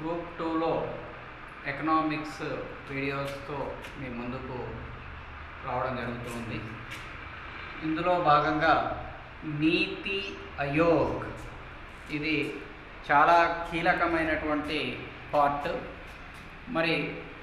Group 2లో economics వీడియోస్తో మీ ముందుకు రావడం జరుగుతుంది. ఇందులో భాగంగా నీతి ఆయోగ్ ఇది చాలా కీలకమైనటువంటి పార్ట్. మరి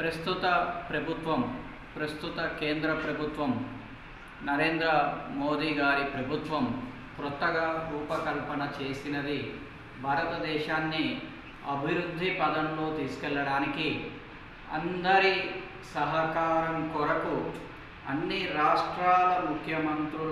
ప్రస్తుత కేంద్ర ప్రభుత్వం నరేంద్ర మోదీ గారి ప్రభుత్వం కొత్తగా రూపకల్పన చేసినది భారతదేశాన్ని అభివృద్ధి పదంలో తీసుకెళ్ళడానికి అందరి సహకారం కొరకు అన్ని రాష్ట్రాల ముఖ్యమంత్రుల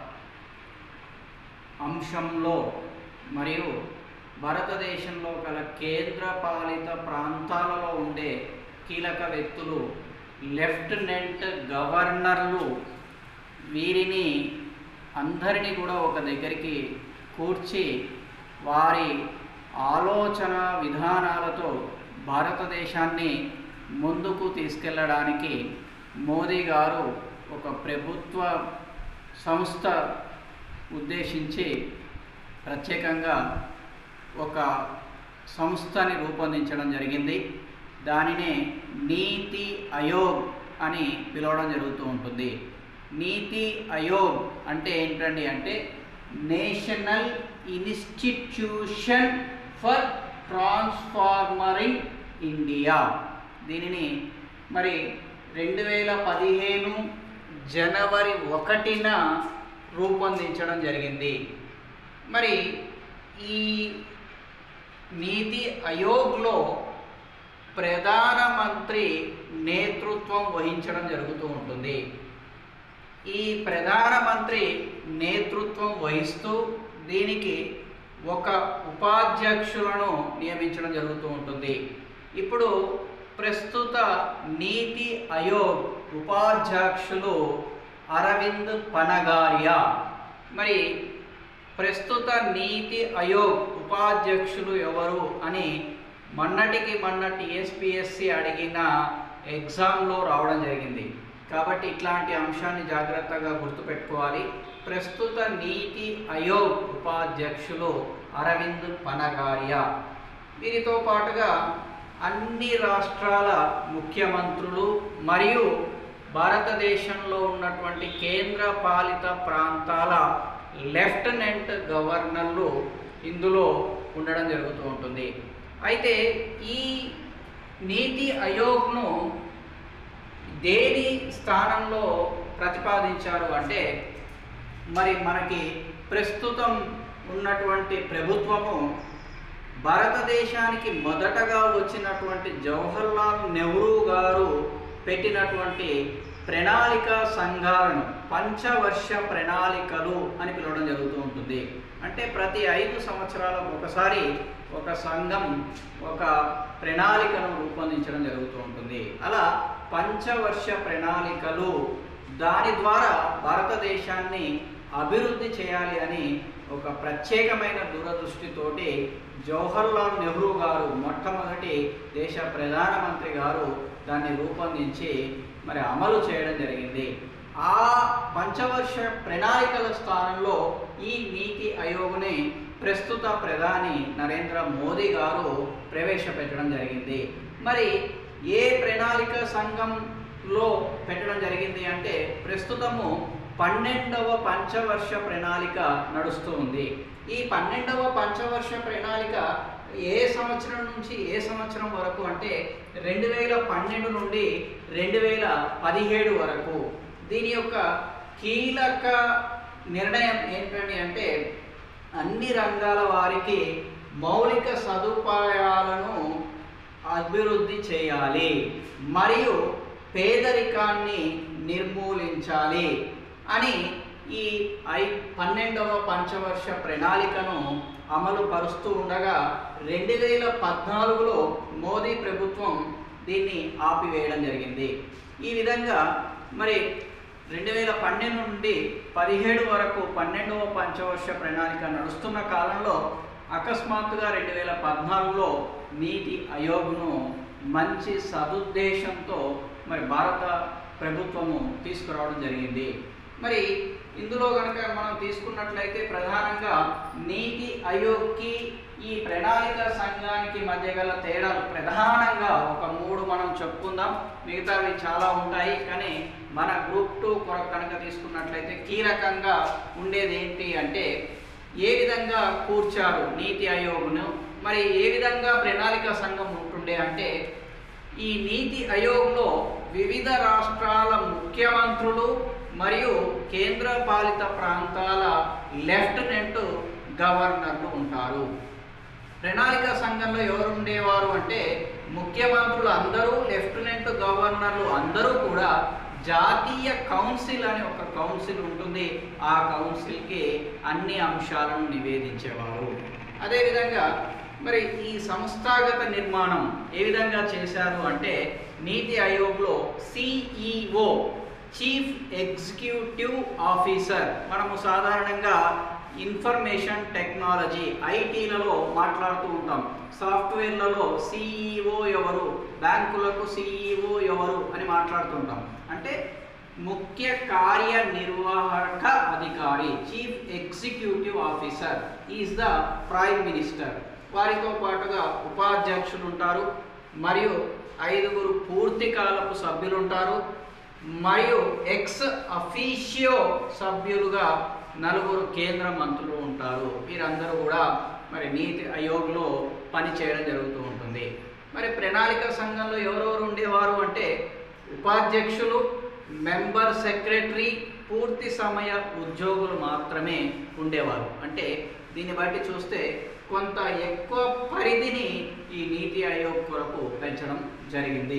అంశంలో మరియు భారతదేశంలో గల కేంద్రపాలిత ప్రాంతాలలో ఉండే కీలక వ్యక్తులు, లెఫ్టినెంట్ గవర్నర్లు, వీరిని అందరినీ కూడా ఒక దగ్గరికి కూర్చి వారి ఆలోచన విధానాలతో భారతదేశాన్ని ముందుకు తీసుకెళ్ళడానికి మోదీ గారు ఒక ప్రభుత్వ సంస్థ ఉద్దేశించి ప్రత్యేకంగా ఒక సంస్థని రూపొందించడం జరిగింది. దానినే నీతి ఆయోగ్ అని పిలవడం జరుగుతూ ఉంటుంది. నీతి ఆయోగ్ అంటే ఏంటండి అంటే national institution for transforming India. దీనిని మరి 2015 జనవరి 1న రూపొందించడం జరిగింది. మరి ఈ నీతి ఆయోగ్లో ప్రధానమంత్రి నేతృత్వం వహించడం జరుగుతూ ఉంటుంది. ఈ ప్రధానమంత్రి నేతృత్వం వహిస్తూ దీనికి ఒక ఉపాధ్యక్షులను నియమించడం జరుగుతూ ఉంటుంది. ఇప్పుడు ప్రస్తుత నీతి ఆయోగ్ ఉపాధ్యక్షులు అరవింద్ పనగారియా. మరి ప్రస్తుత నీతి ఆయోగ్ ఉపాధ్యక్షులు ఎవరు అని మొన్నటి టీఎస్పీఎస్సీ అడిగిన ఎగ్జామ్లో రావడం జరిగింది. కాబట్టి ఇట్లాంటి అంశాన్ని జాగ్రత్తగా గుర్తుపెట్టుకోవాలి. ప్రస్తుత నీతి ఆయోగ్ ఉపాధ్యక్షులు అరవింద్ పనగారియా. వీరితో పాటుగా అన్ని రాష్ట్రాల ముఖ్యమంత్రులు మరియు భారతదేశంలో ఉన్నటువంటి కేంద్ర పాలిత ప్రాంతాల లెఫ్టినెంట్ గవర్నర్లు ఇందులో ఉండడం జరుగుతూ ఉంటుంది. అయితే ఈ నీతి ఆయోగ్ను దేని స్థానంలో ప్రతిపాదించారు అంటే, మరి మనకి ప్రస్తుతం ఉన్నటువంటి ప్రభుత్వము భారతదేశానికి మొదటగా వచ్చినటువంటి జవహర్లాల్ నెహ్రూ గారు పెట్టినటువంటి ప్రణాళిక సంఘాలను పంచవర్ష ప్రణాళికలు అని పిలవడం జరుగుతూ ఉంటుంది. అంటే ప్రతి 5 సంవత్సరాలకు ఒకసారి ఒక సంఘం ఒక ప్రణాళికను రూపొందించడం జరుగుతూ ఉంటుంది. అలా పంచవర్ష ప్రణాళికలు, దాని ద్వారా భారతదేశాన్ని అభివృద్ధి చేయాలి అని ఒక ప్రత్యేకమైన దూరదృష్టితోటి జవహర్లాల్ నెహ్రూ గారు మొట్టమొదటి దేశ ప్రధానమంత్రి గారు దాన్ని రూపొందించి మరి అమలు చేయడం జరిగింది. ఆ పంచవర్ష ప్రణాళికల స్థానంలో ఈ నీతి ఆయోగ్ని ప్రస్తుత ప్రధాని నరేంద్ర మోదీ గారు ప్రవేశపెట్టడం జరిగింది. మరి ఏ ప్రణాళిక సంఘంలో పెట్టడం జరిగింది అంటే, ప్రస్తుతము 12వ పంచవర్ష ప్రణాళిక నడుస్తూ ఉంది. ఈ 12వ పంచవర్ష ప్రణాళిక ఏ సంవత్సరం నుంచి ఏ సంవత్సరం వరకు అంటే 2012 నుండి 2017 వరకు. దీని యొక్క కీలక నిర్ణయం ఏంటంటే అంటే అన్ని రంగాల వారికి మౌలిక సదుపాయాలను అభివృద్ధి చేయాలి మరియు పేదరికాన్ని నిర్మూలించాలి అని ఈ 12వ పంచవర్ష ప్రణాళికను అమలు పరుస్తూ ఉండగా 2014లో మోదీ ప్రభుత్వం దీన్ని ఆపివేయడం జరిగింది. ఈ విధంగా మరి 2012 నుండి 17 వరకు 12వ పంచవర్ష ప్రణాళిక నడుస్తున్న కాలంలో అకస్మాత్తుగా 2014లో నీతి ఆయోగ్ను మంచి సదుద్దేశంతో మరి భారత ప్రభుత్వము తీసుకురావడం జరిగింది. మరి ఇందులో కనుక మనం తీసుకున్నట్లయితే ప్రధానంగా నీతి ఆయోగ్కి ఈ ప్రణాళిక సంఘానికి మధ్య గల తేడాలు ప్రధానంగా ఒక 3 మనం చెప్పుకుందాం. మిగతావి చాలా ఉంటాయి, కానీ మన గ్రూప్ 2 కొరకు కనుక తీసుకున్నట్లయితే కీలకంగా ఉండేది ఏంటి అంటే ఏ విధంగా కూర్చారు నీతి ఆయోగ్ను, మరి ఏ విధంగా ప్రణాళిక సంఘం ఉంటుండే అంటే ఈ నీతి ఆయోగ్లో వివిధ రాష్ట్రాల ముఖ్యమంత్రులు మరియు కేంద్ర పాలిత ప్రాంతాల లెఫ్టినెంట్ గవర్నర్లు ఉంటారు. ప్రణాళిక సంఘంలో ఎవరు ఉండేవారు అంటే ముఖ్యమంత్రులు అందరూ, లెఫ్టినెంట్ గవర్నర్లు అందరూ కూడా జాతీయ కౌన్సిల్ అనే ఒక కౌన్సిల్ ఉంటుంది. ఆ కౌన్సిల్కి అన్ని అంశాలను నివేదించేవారు. అదేవిధంగా మరి ఈ సంస్థాగత నిర్మాణం ఏ విధంగా చేశారు అంటే నీతి ఆయోగ్లో సిఈఓ, చీఫ్ ఎగ్జిక్యూటివ్ ఆఫీసర్, మనము సాధారణంగా ఇన్ఫర్మేషన్ టెక్నాలజీ ఐటీలలో మాట్లాడుతూ ఉంటాం. సాఫ్ట్వేర్లలో సిఈఓ ఎవరు, బ్యాంకులకు సిఈఓ ఎవరు అని మాట్లాడుతుంటాం. అంటే ముఖ్య కార్యనిర్వాహక అధికారి, chief executive officer is the prime minister. వారితో పాటుగా ఉపాధ్యక్షులు ఉంటారు, మరియు 5 పూర్తికాలపు సభ్యులు ఉంటారు, మరియు ఎక్స్ అఫీషియో సభ్యులుగా 4 కేంద్ర మంత్రులు ఉంటారు. వీరందరూ కూడా మరి నీతి ఆయోగ్లో పనిచేయడం జరుగుతూ ఉంటుంది. మరి ప్రణాళిక సంఘంలో ఎవరెవరు ఉండేవారు అంటే ఉపాధ్యక్షులు, మెంబర్ సెక్రటరీ, పూర్తి సమయ ఉద్యోగులు మాత్రమే ఉండేవారు. అంటే దీన్ని బట్టి చూస్తే కొంత ఎక్కువ పరిధిని ఈ నీతి ఆయోగ్ కొరకు పెంచడం జరిగింది.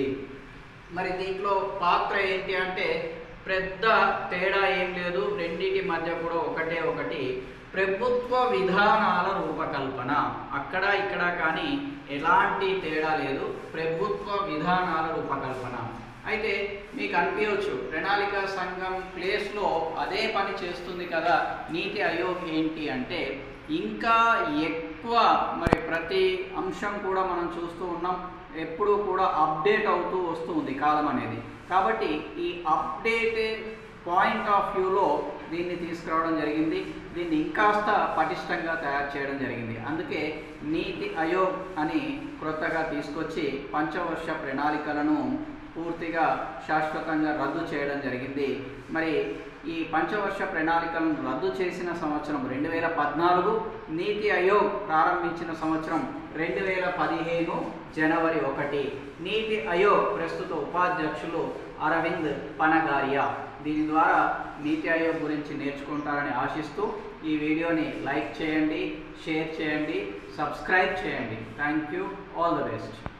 మరి దీంట్లో పాత్ర ఏంటి అంటే పెద్ద తేడా ఏం లేదు, రెండింటి మధ్య కూడా ఒకటి ప్రభుత్వ విధానాల రూపకల్పన. అక్కడ ఇక్కడ కానీ ఎలాంటి తేడా లేదు, ప్రభుత్వ విధానాల రూపకల్పన. అయితే మీకు అనిపించవచ్చు ప్రణాళిక సంఘం ప్లేస్లో అదే పని చేస్తుంది కదా, నీతి ఆయోగ్ ఏంటి అంటే ఇంకా ఎక్కువ మరి ప్రతి అంశం కూడా మనం చూస్తూ ఉన్నాం, ఎప్పుడూ కూడా అప్డేట్ అవుతూ వస్తూ ఉంది కాలం అనేది. కాబట్టి ఈ అప్డేట్ పాయింట్ ఆఫ్ వ్యూలో దీన్ని తీసుకురావడం జరిగింది. దీన్ని ఇంకాస్త పటిష్టంగా తయారు చేయడం జరిగింది. అందుకే నీతి ఆయోగ్ అని క్రొత్తగా తీసుకొచ్చి పంచవర్ష ప్రణాళికలను పూర్తిగా శాశ్వతంగా రద్దు చేయడం జరిగింది. మరి ఈ పంచవర్ష ప్రణాళికలను రద్దు చేసిన సంవత్సరం 2014, నీతి ఆయోగ్ ప్రారంభించిన సంవత్సరం 2015 జనవరి 1. నీతి ఆయోగ్ ప్రస్తుత ఉపాధ్యక్షులు అరవింద్ పనగారియా. దీని ద్వారా నీతి ఆయోగ్ గురించి నేర్చుకుంటారని ఆశిస్తూ ఈ వీడియోని లైక్ చేయండి, షేర్ చేయండి, సబ్స్క్రైబ్ చేయండి. Thank you. All the best.